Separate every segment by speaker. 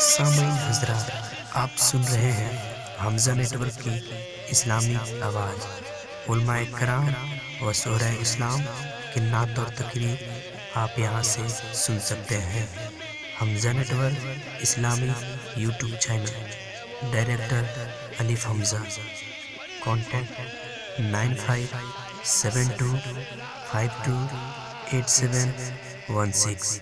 Speaker 1: सामईन हजरात, आप सुन रहे हैं हमजा नेटवर्क की इस्लामी आवाज़। उलमाए कराम व शोहरा इस्लाम की नात और तकरीर आप यहाँ से सुन सकते हैं। Hamza network Islami YouTube channel, director Alif Hamza. Contact 9572528716।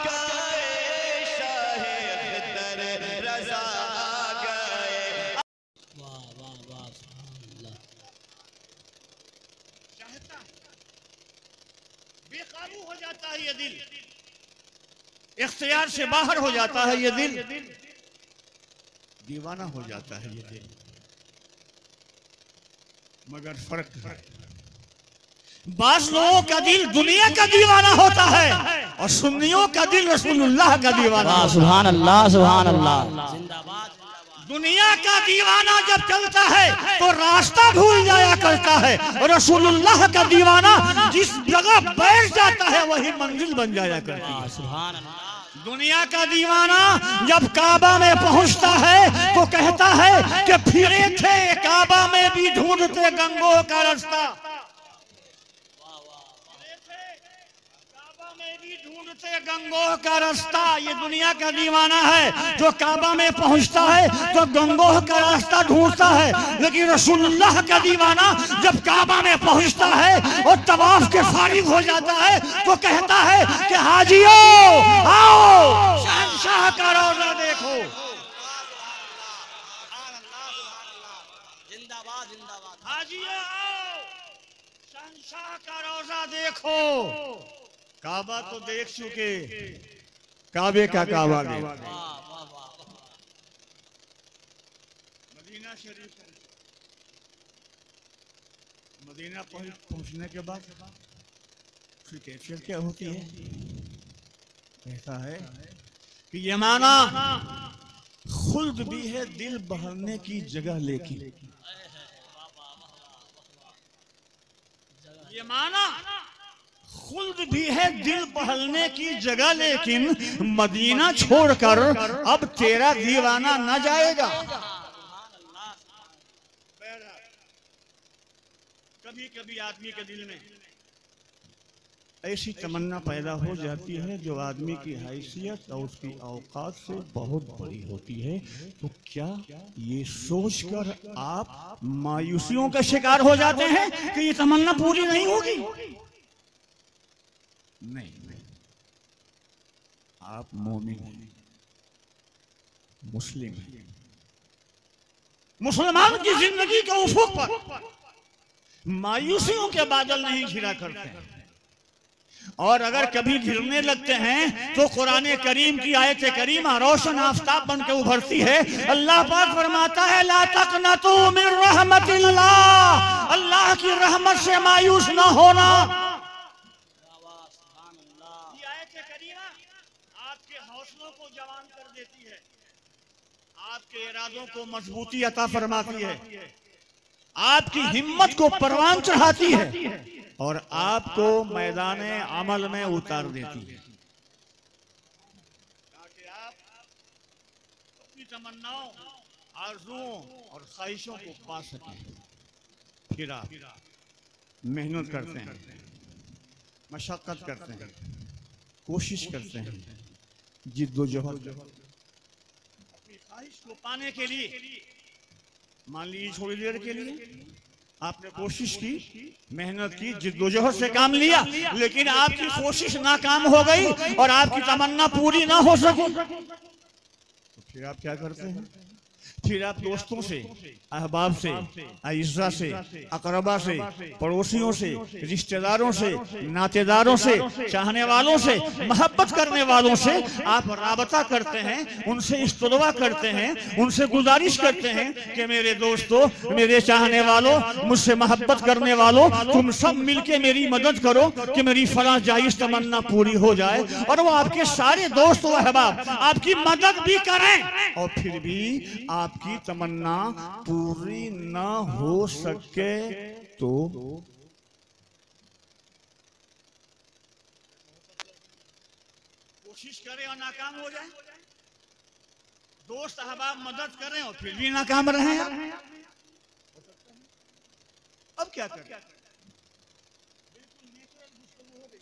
Speaker 2: बेकाबू हो जाता है ये दिल, इख्तियार से बाहर हो जाता है ये दिल, दीवाना हो जाता है ये दिल। मगर फर्क है, बास लोगों का दिल दुनिया का दीवाना होता है और सुन्नियों का दिल रसूलुल्लाह का दीवाना।
Speaker 3: सुभान अल्लाह, सुभान अल्लाह।
Speaker 2: दुनिया का दीवाना जब चलता है तो रास्ता भूल जाया करता है, और रसूलुल्लाह का दीवाना जिस जगह बैठ जाता है वही मंजिल बन जाया करती है।
Speaker 3: सुभान अल्लाह।
Speaker 2: दुनिया का दीवाना जब काबा में पहुंचता है तो कहता है कि फिरे थे काबा में भी ढूंढते गंगों का रास्ता, ढूंढते गंगों का रास्ता। ये दुनिया का दीवाना है जो काबा में पहुंचता है तो गंगों का रास्ता ढूंढता है, लेकिन रसूलुल्लाह का दीवाना जब काबा में पहुंचता है और तवाफ के फारिग हो जाता है तो कहता है कि हाजियो आओ, शहंशाह का रोजा देखो।
Speaker 3: जिंदाबाद जिंदाबाद।
Speaker 2: हाजियो आओ, शहंशाह का रोजा देखो। काबा तो देख चुके, काबे का काबा देख। मदीना शरीफ, मदीना पहुंचने के बाद फिर कैफियत क्या होती है? कहता है कि ये माना खुल्द भी है दिल बहलने की जगह, लेकिन ये माना खुल्द भी है दिल बहलने की जगह, लेकिन मदीना छोड़कर अब तेरा दीवाना न जाएगा। कभी कभी आदमी के दिल में ऐसी तमन्ना पैदा हो जाती है जो आदमी की हैसियत और उसकी औकात से बहुत बड़ी होती है, तो क्या ये सोचकर आप मायूसियों का शिकार हो जाते हैं कि ये तमन्ना पूरी नहीं होगी? नहीं, आप मोमिन हैं, मुस्लिम हैं। मुसलमान की जिंदगी के उफुक पर मायूसियों के बादल नहीं घिरा करते हैं, और अगर कभी घिरने लगते हैं तो कुरान करीम की आयत करीमा रोशन आफताब बन के उभरती है। अल्लाह पाक फरमाता है ला तक़नतू मिन रहमतिल्लाह, अल्लाह की रहमत से मायूस न होना। आपके हौसलों को जवान कर देती है, आपके इरादों को मजबूती अता फरमाती है, आपकी हिम्मत को परवान चढ़ाती है और आपको मैदान अमल में उतार देती है, ताकि आप अपनी तमन्नाओं, आरज़ुओं और ख्वाहिशों को पा सकें। फिर आप मेहनत करते हैं, मशक्क़त करते हैं, कोशिश करते हैं, जिद्दोजहद अपनी ख्वाहिश को पाने के लिए। मान लीजिए थोड़ी देर के लिए आपने कोशिश की, मेहनत की, जिद्दोजहद से काम लिया, लेकिन आपकी कोशिश नाकाम हो गई और आपकी तमन्ना पूरी ना हो सकी, तो फिर आप क्या करते हैं? फिर आप दोस्तों से, अहबाब से, अइज़्ज़ा से, अकरबा से, पड़ोसियों से, रिश्तेदारों से, नातेदारों से, चाहने वालों से, मोहब्बत करने वालों से आप राबता करते हैं, उनसे इस्तदवा करते हैं, उनसे गुजारिश करते हैं कि मेरे दोस्तों, मेरे चाहने वालों, मुझसे मोहब्बत करने वालों, तुम सब मिलके मेरी मदद करो कि मेरी फलां जायज़ तमन्ना पूरी हो जाए। और वो आपके सारे दोस्त व अहबाब आपकी मदद भी करें और फिर भी आपकी तमन्ना पूरी न हो सके तो कोशिश करें और नाकाम हो जाए। दोस्त अहबाब मदद करें और फिर भी नाकाम रहे हैं। अब क्या करें? बिल्कुल नेचुरल गुफ्तगू हो गई।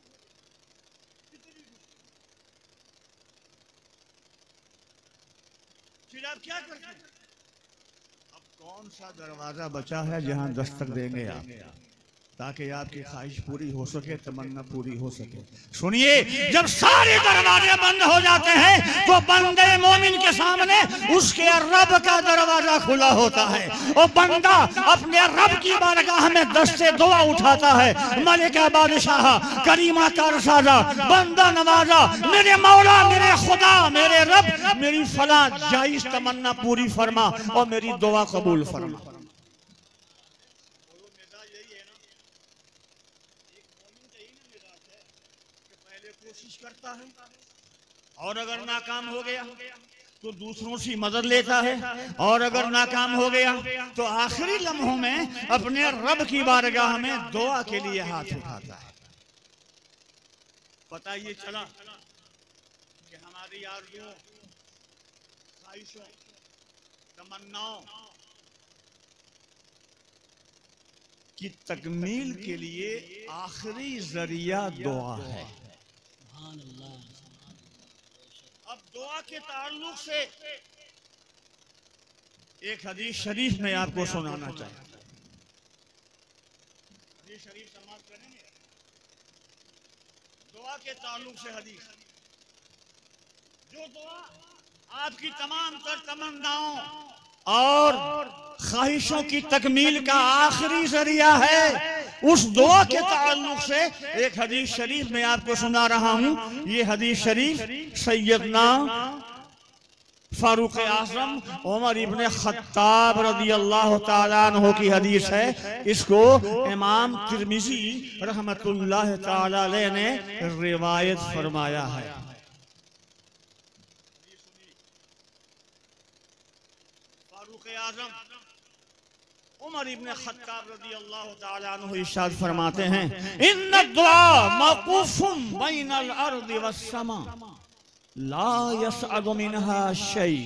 Speaker 2: फिर आप क्या करते हैं? अब कौन सा दरवाजा बचा है जहां दस्तक देंगे आप, ताकि आपकी ख्वाहिश पूरी हो सके, तमन्ना पूरी हो सके। सुनिए, जब सारे दरवाजे बंद हो जाते हैं तो बंदे मोमिन के सामने उसके रब का दरवाजा खुला होता है और बंदा अपने रब की बारगाह में दस्ते दुआ उठाता है। मलिका बादशाह करीमा का रसाजा बंदा नवाजा, मेरे मौला, मेरे खुदा, मेरे रब, मेरी फला जायज तमन्ना पूरी फरमा और मेरी दुआ कबूल फरमा। कोशिश करता है और अगर नाकाम हो गया तो दूसरों से मदद लेता है और अगर नाकाम हो गया तो आखिरी लम्हों में अपने रब की बारगाह में दुआ के लिए हाथ उठाता है। पता ये चला कि हमारी आरज़ुओं, ख्वाहिशों, तमन्नाओं की तकमील के लिए आखिरी जरिया दुआ है। अब दुआ के ताल्लुक से एक हदीस शरीफ में आपको सुनाना चाहिए। हदीस शरीफ समाप्त करेंगे। दुआ के ताल्लुक से हदीस, जो दुआ आपकी तमाम तर तमन्नाओं और ख्वाहिशों की तकमील का आखिरी जरिया है, उस दुआ के ताल्लुक से एक हदीस शरीफ में आपको सुना रहा हूं। ये हदीस शरीफ सैयदना फारूक आज़म उमर इब्ने खत्ताब रज़ियल्लाहु ताला अन्हु की हदीस है। इसको इमाम तिर्मिज़ी रहमतुल्लाह ताला अलैह ने रिवायत फरमाया है। फारूक आज़म उमर इब्ने खत्ताब रज़ियल्लाहु ताला अन्हु इरशाद फरमाते हैं, इन्ना दुआ मौक़ूफ़ुन बैनल अर्ज़ि वस्समा ला यसअदु मिनहा शै।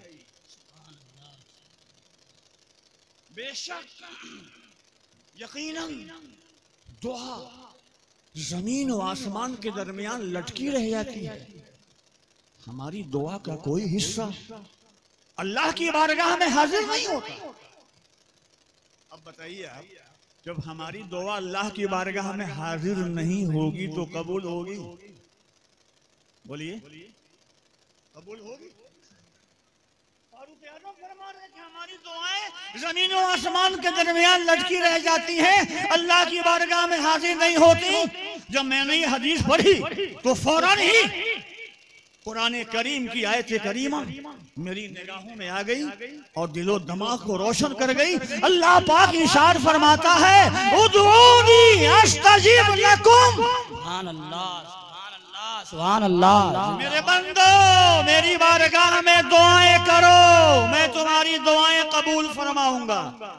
Speaker 2: बेशक यकीनन दुआ जमीन और आसमान के दरमियान लटकी रह जाती है। हमारी दुआ का कोई हिस्सा अल्लाह की बारगाह में हाजिर नहीं होता। अब बताइए आप, जब हमारी दुआ अल्लाह की बारगाह में हाजिर नहीं होगी तो कबूल होगी? बोलिए, कबूल होगी? फारूक आज़म फरमा रहे कि हमारी दुआएं जमीन और आसमान के दरमियान लटकी रह जाती हैं, अल्लाह की बारगाह में हाजिर नहीं होती। जब मैंने ये हदीस पढ़ी तो फौरन ही कुरान करीम की आयत करीमा मेरी निगाहों में आ गई और दिलो दिमाग को रोशन कर गई। अल्लाह पाक इरशाद फरमाता है, उदऊनी अस्तजीब लकुम।
Speaker 3: सुभान अल्लाह, सुभान अल्लाह, सुभान अल्लाह।
Speaker 2: मेरे बंदो, मेरी बारगाह में दुआएं करो, मैं तुम्हारी दुआएं कबूल फरमाऊंगा।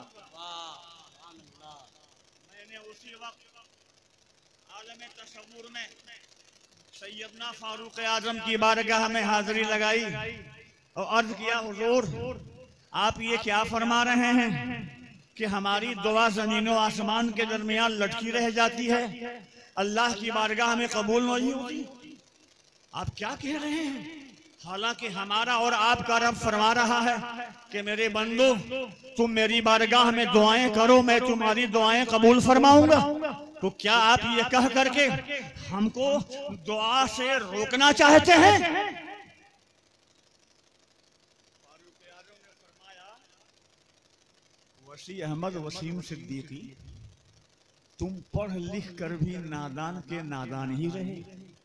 Speaker 2: मैंने उसी वक्त आलम तसव्वुर में सैयदना फारूक आज़म की बारगाह में हाजिरी लगाई और अर्ज किया, हुजूर आप ये क्या फरमा रहे हैं कि हमारी दुआ ज़मीन और आसमान के दरमियान लटकी रह जाती है, अल्लाह की बारगाह में कबूल नहीं होती? आप क्या कह रहे हैं? हालांकि हमारा और आपका रब फरमा रहा है कि मेरे बंदो, तुम मेरी बारगाह में दुआएं करो, मैं तुम्हारी दुआएं कबूल फरमाऊंगा। तो क्या आप ये कह करके हमको दुआ से रोकना चाहते हैं? फारूक आज़म ने फरमाया, वसी अहमद वसीम सिद्दीकी, तुम पढ़ लिख कर भी नादान के नादान ही रहे।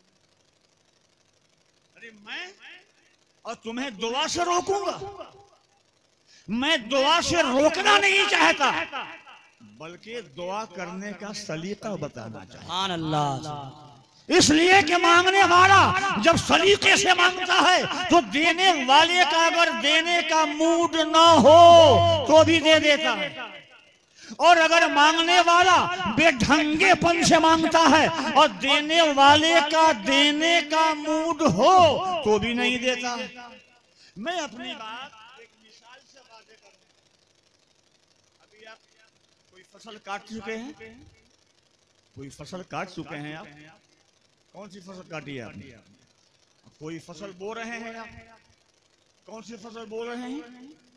Speaker 2: अरे मैं और तुम्हें दुआ से रोकूंगा? मैं दुआ से रोकना नहीं चाहता, बल्कि दुआ करने का सलीका बताना चाहता।
Speaker 3: सुभान अल्लाह।
Speaker 2: इसलिए कि मांगने वाला जब सलीके से मांगता है तो देने वाले का अगर देने का मूड ना हो तो भी दे देता है, और अगर मांगने वाला बेढंगेपन से मांगता है और देने वाले का देने का मूड हो तो भी नहीं देता। मैं अपनी बात एक मिसाल से वाज़ेह करूं। अभी आप कोई फसल काट चुके हैं, कोई फसल काट चुके हैं आप? कौन सी फसल काटी है आपने? कोई फसल बो रहे हैं आप? कौन सी फसल बो रहे हैं?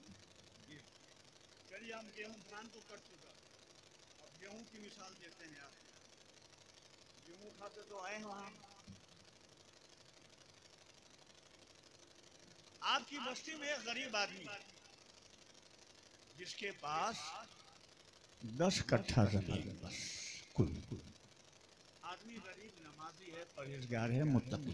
Speaker 2: चलिए हम गेहूं धान तो कट चुका, अब गेहूं की मिसाल देते हैं आप। गेहूं खाते तो आए वहां। आपकी बस्ती में एक गरीब आदमी जिसके पास 10 कट्ठा जमीन बस, कुल आदमी गरीब, नमाजी है, परहेजगार है, मुत्तकी।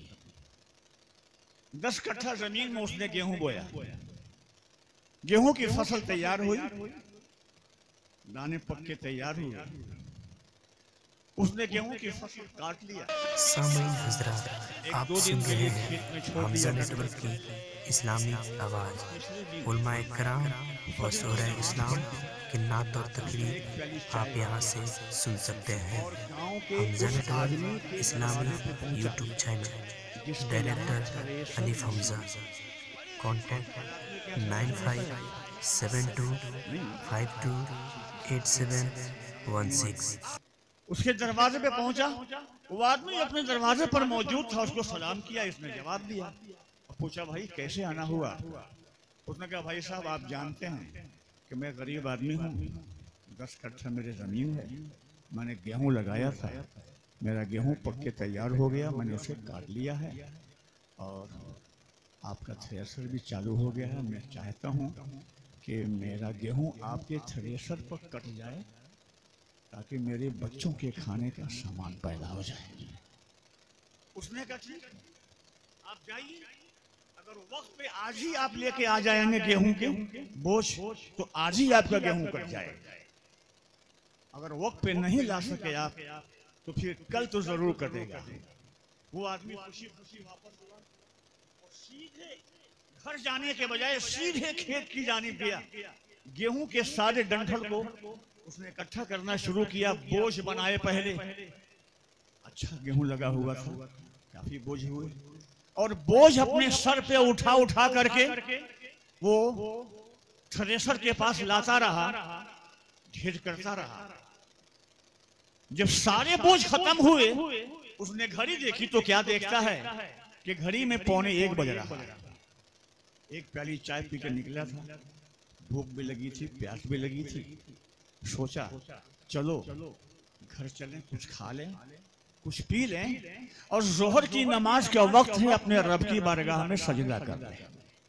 Speaker 2: 10 कट्ठा जमीन में उसने गेहूं बोया। गेहूं की फसल तैयार हुई, दाने पक्के तैयार हुए, उसने गेहूं की फसल काट लिया।
Speaker 1: सामईन हज़रात, आप सुन रहे हैं हमजा नेटवर्क की इस्लामी आवाज़। उलमाए कराम व शोहरा इस्लाम के नात और तकरीर आप यहाँ से सुन सकते हैं। Hamza network Islami YouTube channel, director Anif Hamza. Contact 9572528716।
Speaker 2: उसके दरवाजे पे पहुंचा, वो आदमी अपने दरवाजे पर मौजूद था। उसको सलाम किया, इसने जवाब दिया। पूछा भाई कैसे आना हुआ? उसने कहा भाई साहब आप जानते हैं कि मैं गरीब आदमी हूँ, 10 कट्ठा मेरी ज़मीन है, मैंने गेहूँ लगाया था, मेरा गेहूँ पक्के तैयार हो गया, मैंने उसे काट लिया है और आपका थ्रेशर भी चालू हो गया है। मैं चाहता हूँ कि मेरा गेहूँ आपके थ्रेशर पर कट जाए ताकि मेरे बच्चों के खाने का सामान पैदा हो जाए। उसने कहा ठीक, आप जाइए, अगर वक्त पे आज ही आप लेके आ जाएंगे गेहूं के बोझ तो आज ही आपका गेहूं कट जाएगा। अगर वक्त पे नहीं ला सके आप तो फिर कल तो जरूर कटेगा। वो आदमी खुशी खुशी वापस हुआ और सीधे घर जाने के बजाय सीधे खेत की जानिब गया। गेहूं के सारे डंठल को उसने इकट्ठा करना शुरू किया, बोझ बनाए पहले। अच्छा गेहूं लगा हुआ था, काफी बोझ हुए और बोझ अपने सर पे उठा उठा करके वो थ्रेशर के पास लाता रहा, ढेर करता रहा। जब सारे बोझ खत्म हुए उसने घड़ी देखी तो क्या देखता है कि घड़ी में 1:45 बज रहा है। एक प्याली चाय पी के निकला था, भूख भी लगी थी, प्यास भी लगी थी। सोचा चलो घर चलें, कुछ खा लें, कुछ पी लें और जोहर की नमाज का वक्त है, अपने रब की बारगाह में सजदा कर लें।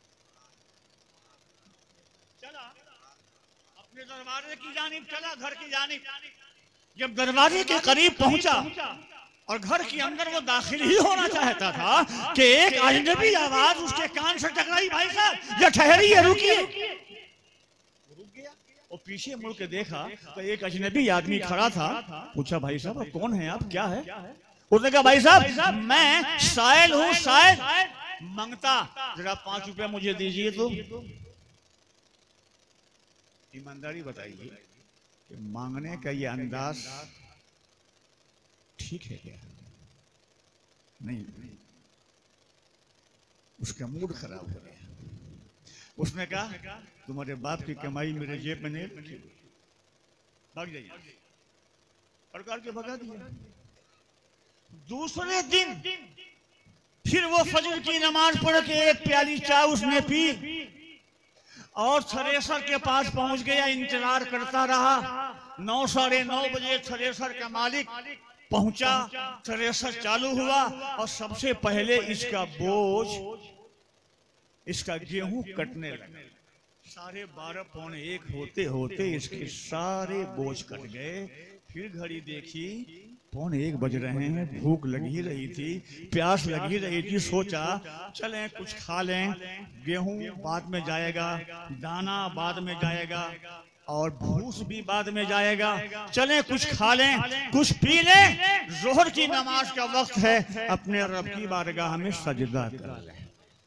Speaker 2: चला अपने दरवाजे की जानिब चला, घर की जानिब। जब दरवाजे के करीब पहुंचा और घर के अंदर वो दाखिल ही होना चाहता था कि एक अजनबी आवाज उसके कान से टकराई, भाई साहब ये ठहरिए, रुकिए। रुक गया और पीछे मुड़ के देखा तो एक अजनबी आदमी खड़ा था। पूछा भाई साहब आप कौन हैं, आप क्या है? उसने कहा भाई साहब मैं साइल हूँ, साइल मंगता, जरा 5 रुपया मुझे दीजिए। तो ईमानदारी बताइए कि मांगने का ये अंदाज ठीक है क्या? नहीं, उसका मूड खराब हो गया। उसने कहा तुम्हारे बाप की कमाई मेरे जेब में नहीं रखी, भाग जाइए। प्रकार के भगा दिया। दूसरे दिन फिर वो फजर की नमाज पढ़ के एक प्याली चाय उसने पी और थ्रेशर के पास पहुंच गया। इंतजार करता रहा। 9 साढ़े 9 बजे थ्रेशर का मालिक पहुंचा, थ्रेशर चालू हुआ और सबसे पहले इसका बोझ, इसका गेहूं कटने लगा। 12:30 पौने 1 होते होते इसके सारे बोझ कट गए। फिर घड़ी देखी 1:45 बज रहे हैं, भूख लगी रही थी, प्यास लगी रही थी। सोचा चलें कुछ खा लें, गेहूं बाद में जाएगा, दाना बाद में जाएगा और भूस भी बाद में जाएगा। चलें कुछ खा लें, कुछ पी लें, जोहर की नमाज का वक्त है, अपने रब की बारगाह में सजदा कर लें।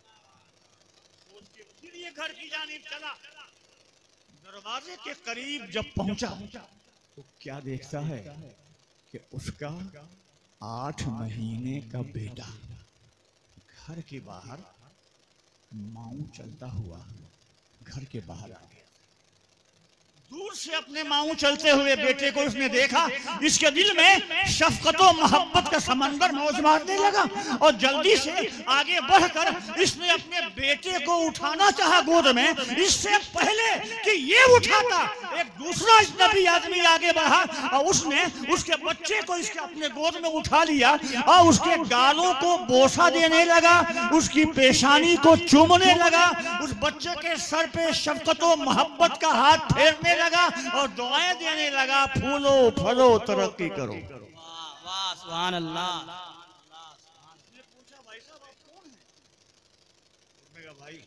Speaker 2: फिर ये घर की जानिब चला। दरवाजे के करीब जब पहुंचा तो क्या देखता है कि उसका 8 महीने का बेटा घर के बाहर माऊ चलता हुआ घर के बाहर आ गया। दूर से अपने माऊ चलते हुए बेटे को उसने देखा। इसके दिल में शफकत और मोहब्बत का समंदर मौज मारने लगा और जल्दी से आगे बढ़कर इसने अपने बेटे को उठाना चाहा गोद में। इससे पहले कि ये उठाता, एक दूसरा अजनबी आदमी आगे बढ़ा और उसने उसके बच्चे को इसके अपने गोद में उठा लिया और उसके गालों को बोसा देने लगा, उसकी पेशानी को चूमने लगा, उस बच्चे के सर पे शफकत और मोहब्बत का हाथ फेरने लगा और दुआएं देने लगा, फूलो फलो तरक्की करो।
Speaker 3: वाह वाह सुभान अल्लाह।
Speaker 2: उसने पूछा भाई साहब आप कौन हैं? उसने कहा भाई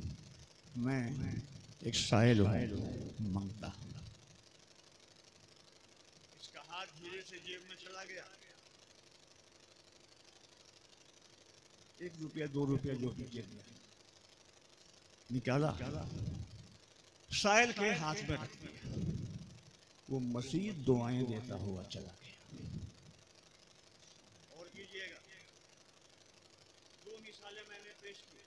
Speaker 2: मैं एक साइल हूं, मांगता। इसका हाथ धीरे से जेब में चला गया। 1 रुपया 2 रुपया जो भी जेब में निकाला, साइल के हाथ में रख दिया। वो मसीद दुआएं देता हुआ चला गया। और कीजिएगा, 2 मिसालें मैंने पेश की।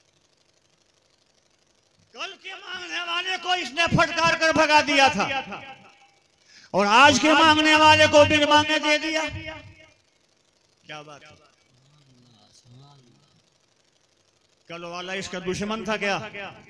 Speaker 2: कल के मांगने वाले को इसने फटकार कर भगा दिया था और आज के मांगने वाले को बिन मांगे दे दिया। क्या बात है? कल वाला इसका दुश्मन था क्या?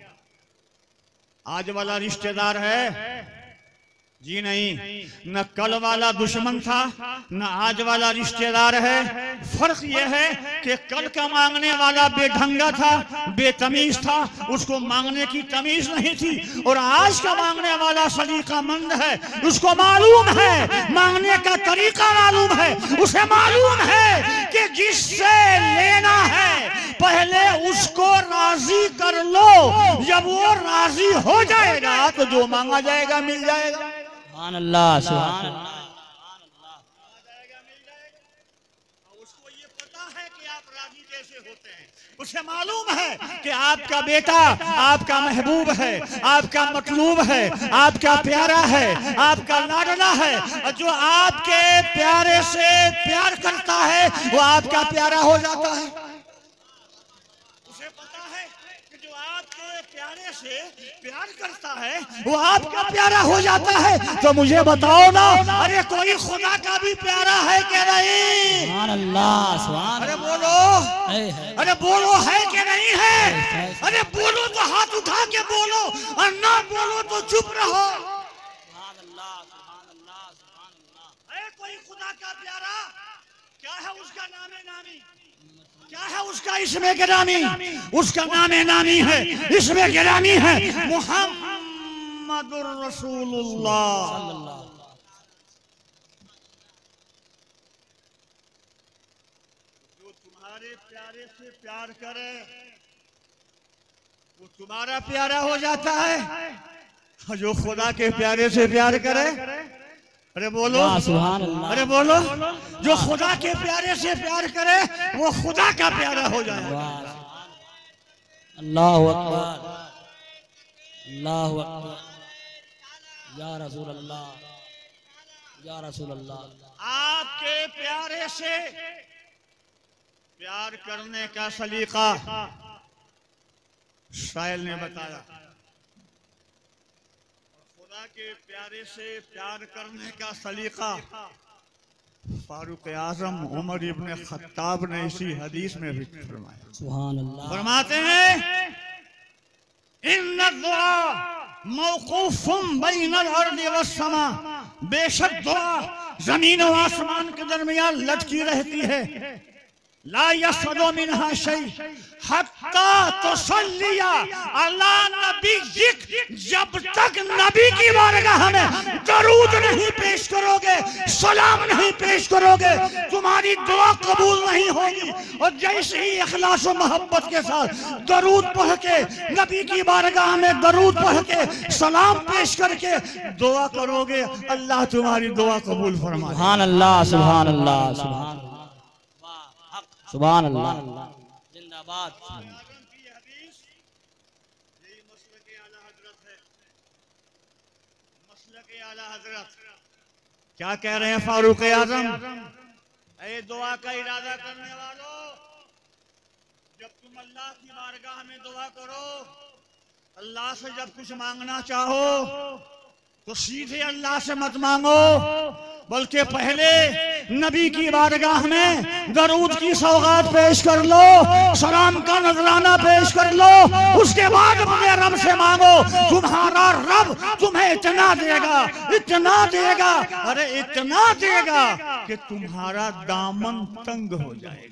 Speaker 2: आज वाला रिश्तेदार है? जी नहीं, न कल वाला दुश्मन था न आज वाला रिश्तेदार है। फर्क यह है कि कल का मांगने वाला बेढंगा था, बेतमीज था, उसको मांगने की तमीज नहीं थी। और आज का मांगने वाला सलीकामंद है, उसको मालूम है, मांगने का तरीका मालूम है, उसे मालूम है कि जिससे लेना है पहले उसको राजी कर लो। जब वो राजी हो जाएगा तो जो मांगा जाएगा मिल जाएगा।
Speaker 3: सुभान अल्लाह सुभान अल्लाह।
Speaker 2: उसको ये पता है कि आप राजी कैसे होते हैं। उसे मालूम है कि आपका बेटा आपका महबूब है, आपका मतलूब है, आपका प्यारा है, आपका लाडला है। जो आपके प्यारे से प्यार करता है वो आपका प्यारा हो जाता है। उसे पता है कि जो आपके प्यारे से प्यार करता है वो आपका प्यारा हो जाता है। तो मुझे बताओ ना, अरे कोई खुदा का भी प्यारा है क्या? नहीं।
Speaker 3: सुभान अल्लाह सुभान।
Speaker 2: अरे बोलो, अरे बोलो है कि नहीं है? अरे बोलो तो हाथ उठा के बोलो और ना बोलो तो चुप रहो।
Speaker 3: सुभान अल्लाह सुभान अल्लाह सुभान अल्लाह।
Speaker 2: है कोई खुदा का प्यारा? क्या है उसका नामे नामी? क्या है उसका इसमें गिरामी? उसका नामे नामी है, इसमें गिरामी है मुहम्मदुर रसूलुल्लाह। जो तुम्हारे प्यारे से प्यार करे वो तुम्हारा प्यारा हो जाता है। जो खुदा के प्यारे से प्यार करे, अरे बोलो
Speaker 3: सुभान अल्लाह।
Speaker 2: अरे बोलो, जो खुदा के प्यारे से प्यार करे वो खुदा का प्यारा हो जाएगा।
Speaker 3: अल्लाहु अकबर अल्लाहु अकबर। या रसूल अल्लाह या रसूल अल्लाह।
Speaker 2: आपके प्यारे से प्यार करने का सलीका शायर ने बताया। खुदा के प्यारे से प्यार करने का सलीका फारूक आजम उमर इब्न खत्ताब ने इसी हदीस में भी फरमाया।
Speaker 3: सुभान अल्लाह।
Speaker 2: फरमाते हैं इन्ना दुआ मौकूफुम बैनल अर्दि वस्समा, बेशक दुआ जमीन और आसमान के दरमियान लटकी रहती है। ला यसदु मिनहा शै हत्ता तुसल्लिया अला नबीक, जब तक नबी की बारगाह में दरूद नहीं पेश करोगे, सलाम नहीं पेश करोगे, तुम्हारी दुआ कबूल नहीं होगी। और जैसे ही इखलास और मोहब्बत के साथ दरूद पढ़ के, नबी की बारगाह में दरूद पढ़ के, सलाम पेश करके दुआ करोगे, अल्लाह तुम्हारी दुआ कबूल फरमाए।
Speaker 3: सुभान अल्लाह सुभान अल्लाह सुभान सुभान अल्लाह जिंदाबाद।
Speaker 2: क्या कह रहे हैं फारूक आजम? ए दुआ का इरादा करने वालों, जब तुम अल्लाह की बारगाह में दुआ करो, अल्लाह से जब कुछ मांगना चाहो तो सीधे अल्लाह से मत मांगो, बल्कि पहले नबी की बारगाह में दरूद की सौगात पेश कर लो, सलाम का नजराना पेश कर लो, उसके बाद अपने रब से मांगो। तुम्हारा रब तुम्हें इतना देगा, इतना देगा, अरे इतना देगा कि तुम्हारा दामन तंग हो जाएगा।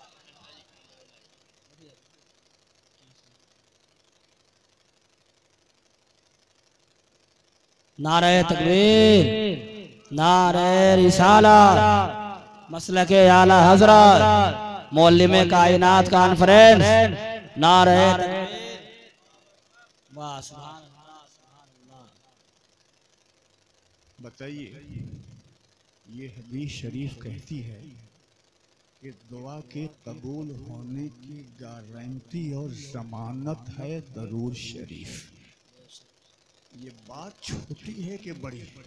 Speaker 3: नारे तकबीर, नारे रिसालत, मसलके आला हजरत, मौलिमे कायनात कॉन्फ्रेंस, नारे तकबीर। वाह सुभान अल्लाह, सुभान अल्लाह।
Speaker 2: बताइए, ये हदीस शरीफ कहती है कि दुआ के कबूल होने की गारंटी और जमानत है दरूद शरीफ। ये बात छोटी है कि बड़ी है?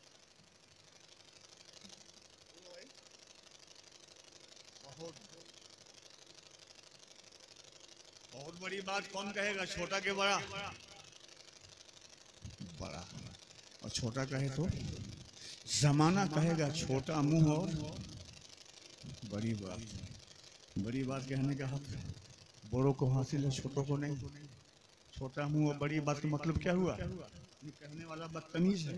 Speaker 2: बहुत बड़ी बात कौन कहेगा? छोटा के बड़ा? बड़ा। और छोटा कहे तो जमाना कहेगा छोटा मुंह और बड़ी बात। बड़ी बात कहने का हक बड़ों को हासिल है, छोटों को नहीं। छोटा मुंह और बड़ी बात का मतलब क्या हुआ? ये कहने वाला बदतमीज है।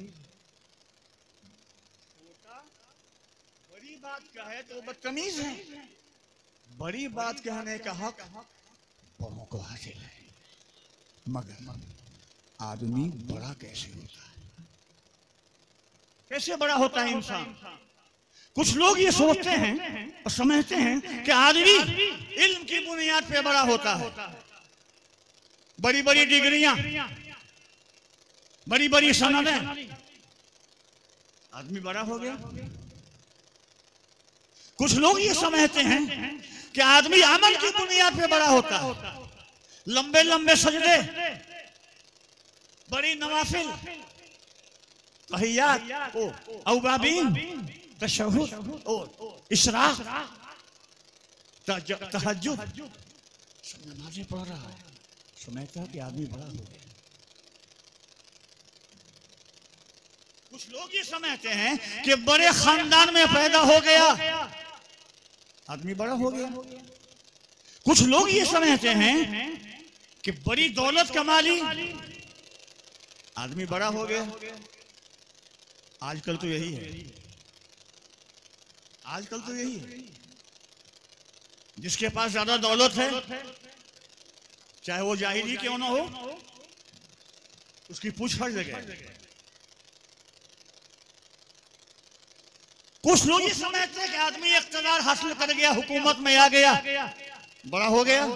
Speaker 2: छोटा बड़ी बात कहे तो बदतमीज है। बड़ी बात कहने का हक बड़ों को हासिल है। मगर आदमी बड़ा कैसे होता है? कैसे बड़ा होता है इंसान? कुछ लोग ये सोचते हैं और समझते हैं कि आदमी इल्म की बुनियाद पे बड़ा होता है। बड़ी बड़ी डिग्रियां, बड़ी बड़ी सनदें, आदमी बड़ा हो गया। कुछ लोग ये समझते हैं कि आदमी अमल की बुनियाद पे बड़ा होता है। लंबे लंबे सजदे, बड़ी नवाफिल, तहियात, अवाबीन, तशहुद, इशराक, तहज्जुद, सब नमाजें पढ़ रहा है, समझता है कि आदमी बड़ा हो गया। कुछ लोग ये समझते हैं कि बड़े खानदान में पैदा हो गया, आदमी बड़ा हो गया। कुछ लोग ये समझते हैं कि बड़ी दौलत कमा ली, आदमी बड़ा हो गया। आजकल तो यही है, आजकल तो यही है। जिसके पास ज्यादा दौलत है, चाहे वो जाहिली क्यों ना हो, उसकी पूछ हर जगह। कुछ लोग ये समझते हैं कि आदमी इख्तियार हासिल कर गया, हुकूमत में आ गया, बड़ा हो गया।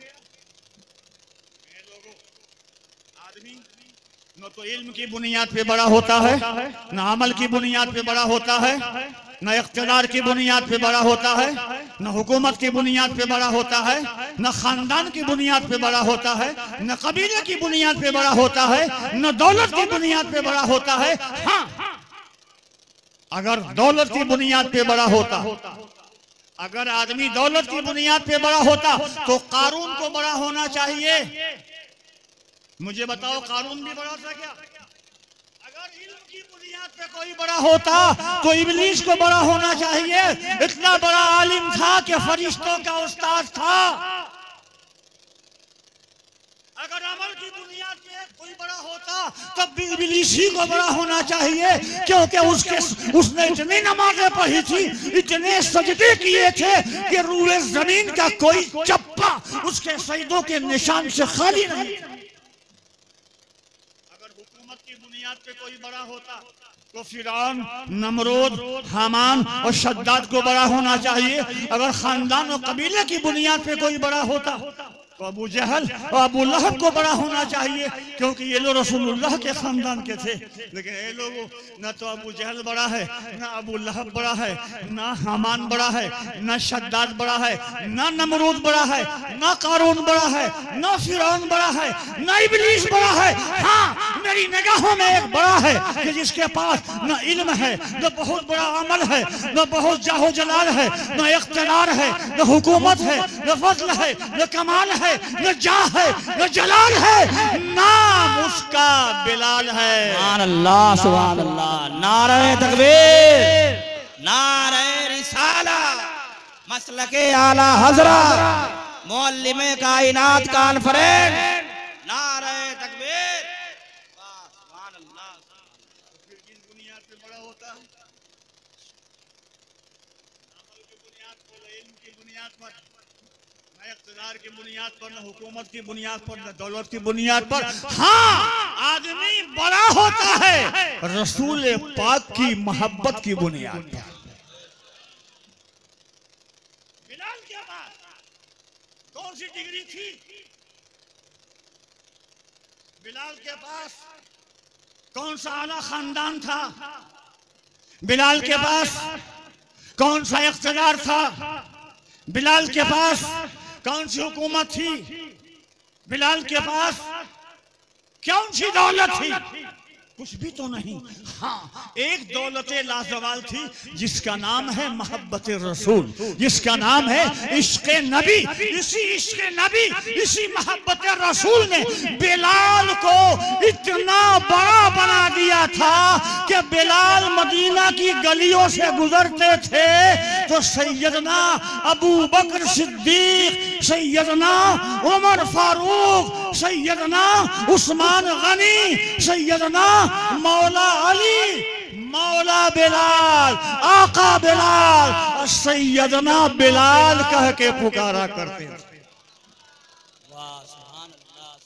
Speaker 2: आदमी न तो इल्म की बुनियाद पे बड़ा होता है, न अमल की बुनियाद पे बड़ा होता है, न इख्तियार की बुनियाद पे बड़ा होता है, न हुकूमत की बुनियाद पे बड़ा होता है, न खानदान की बुनियाद पे बड़ा होता है, न कबीले की बुनियाद पे बड़ा होता है, न दौलत की बुनियाद पे बड़ा होता है। हाँ, अगर दौलत की बुनियाद पे बड़ा होता, अगर आदमी दौलत की बुनियाद पे बड़ा होता तो कारून को बड़ा होना चाहिए। मुझे बताओ, कारून भी बड़ा था क्या? अगर इल्म की बुनियाद पे कोई बड़ा होता तो इब्लीस को बड़ा होना चाहिए। इतना बड़ा आलिम था कि फरिश्तों का उस्ताद था। अगर अमल की बुनियाद पे कोई बड़ा होता तब भी इब्लीस ही को बड़ा होना चाहिए, क्योंकि उसने इतनी नमाजें पढ़ी थी, इतने सजदे किए थे कि रूए जमीन का कोई चप्पा उसके सजदों के निशान से खाली नहीं। की बुनियाद पे कोई बड़ा होता तो फिरौन, नमरूद, हामान और शद्दाद को बड़ा होना चाहिए। अगर खानदान और कबीले की बुनियाद पे कोई बड़ा होता तो अबू जहल और अबू लहब को बड़ा होना चाहिए, क्योंकि ये लोग रसूलुल्लाह के खानदान के थे। लेकिन ये लोग न तो अबू जहल बड़ा है, न अबू लहब बड़ा है, न हामान बड़ा है, न शद्दाद बड़ा है, न नमरूद बड़ा है, न कारून बड़ा है, न फिरौन बड़ा है, न इब्लीस बड़ा है। हाँ, मेरी निगाहों में एक बड़ा है कि जिसके पास न इल्म है, न बहुत बड़ा अमल है, न बहुत जाहो जलाल है, न इख्तियार है, न हुकूमत है, न फज़ल है, न कमाल है, न जाह है, न जलाल है, नाम उसका बिलाल है।
Speaker 3: सुभान अल्लाह, सुभान अल्लाह। नारे तकबीर, नारे रिसाला, मसलके आला हज़रत, मुअल्लिमे कायनात कॉन्फ्रेंस, नारे तकबीर। सुभान अल्लाह।
Speaker 2: फिर किस बुनियाद पे बड़ा होता है? अमल की बुनियाद पर, इल्म की बुनियाद पर, न इख्तियार की बुनियाद पर, न हुकूमत की बुनियाद पर, न दौलत की बुनियाद पर। हाँ, आदमी बड़ा होता है रसूल पाक की मोहब्बत की बुनियाद पर। बिलाल के पास कौन सी डिग्री थी? बिलाल के पास कौन सा आला खानदान था? बिलाल के पास कौन सा इख्तियार था? बिलाल के पास कौन सी हुकूमत थी? बिलाल के पास कौन सी दौलत थी? कुछ भी तो नहीं। हाँ, एक दौलत लाजवाल थी जिसका नाम है मोहब्बत रसूल, जिसका नाम है इश्क नबी। इसी इश्क नबी, इसी मोहब्बत रसूल ने बिलाल को इतना बड़ा बना दिया था कि बिलाल मदीना की गलियों से गुजरते थे तो सैयदना अबू बकर सिद्दीक, सैयदना उमर फारूक, सैयदना उस्मान गनी, सैयदना मौला अली, मौला बिलाल, आका बिलाल और सैयदना बिलाल कह के पुकारा करते थे।
Speaker 3: वाह, सुभान अल्लाह,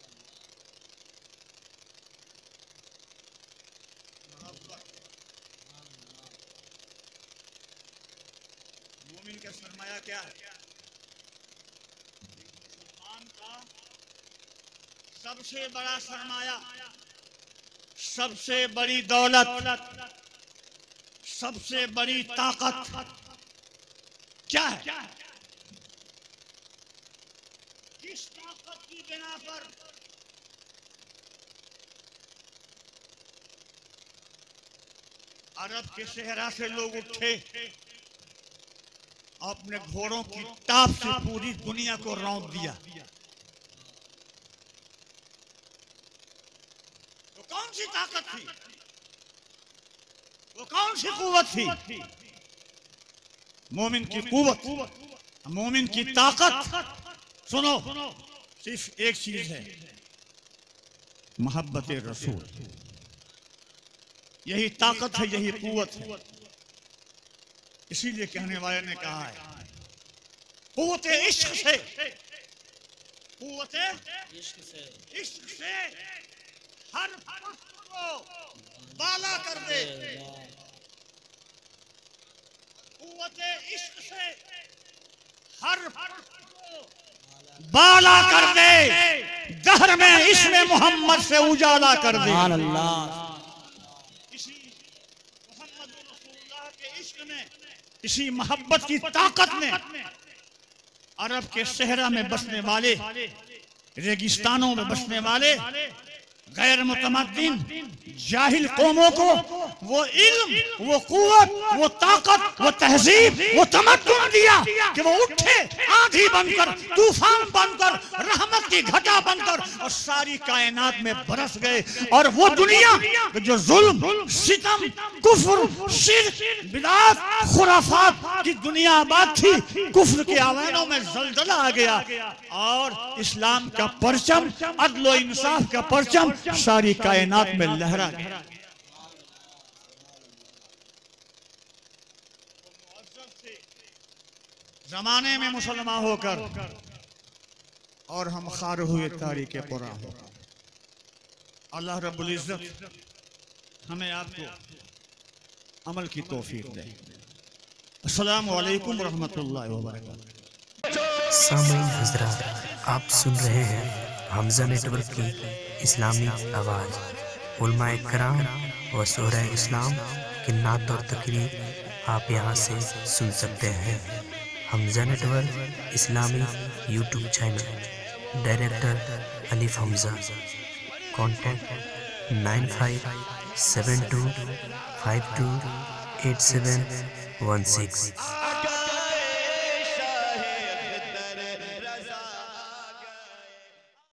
Speaker 2: मोमिन का सरमाया क्या है? मुसलमान का सबसे बड़ा सरमाया, सबसे बड़ी दौलत, सबसे बड़ी ताकत क्या है? किस ताकत की बिना पर अरब के सहरा से लोग उठे, अपने घोड़ों की टाप से पूरी दुनिया को रौंद दिया। वो कौन सी ताकत थी? वो कौन सी कुव्वत थी? मोमिन की कुव्वत, मोमिन की ताकत। सुनो, सिर्फ एक चीज है, मोहब्बत रसूल। यही ताकत है, यही कुव्वत है। इसीलिए कहने वाले ने कहा है कुव्वत इश्क से, कुव्वत इश्क से हर पस्त को बाला कर दे। कुव्वत इश्क से हर पस्त को बाला कर दे, दहर में इसमें मोहम्मद से उजाला कर दे।
Speaker 3: सुभान अल्लाह।
Speaker 2: इसी मोहब्बत की ताकत ने अरब के सहरा में बसने वाले, रेगिस्तानों में बसने वाले गैर मुतमद्दिन जाहिल कौमों को वो इल्म, वो कुव्वत, वो ताकत, वो तहजीब, वो तमद्दुन दिया कि वो उठे आंधी बनकर, तूफान बनकर, रहमत की घटा बनकर और सारी कायनात में बरस गए। और वो दुनिया जो जुल्म, सितम, कुफ्र, शिर्क, बिदात, खुराफात की दुनिया आबाद थी, कुफ्र के आवानों में जलजला आ गया और इस्लाम का परचम, अदल और इंसाफ का परचम सारी कायनात में लहरा गया। जमाने में मुसलमान होकर और हम खार हुए तारीके पुरा होकर, अल्लाह रब्बुल इज्जत हमें आपको अमल की तौफीक दे। अस्सलामु अलैकुम रहमतुल्लाहि व बरकातहू।
Speaker 1: सामईन हजरात, आप सुन रहे हैं हमजा नेटवर्क की इस्लामिक आवाज़। उलमाए कराम व शोहरा इस्लाम की नात और तकरीर आप यहाँ से सुन सकते हैं। Hamza network Islamic YouTube channel, director Alif Hamza. Contact 9572528716।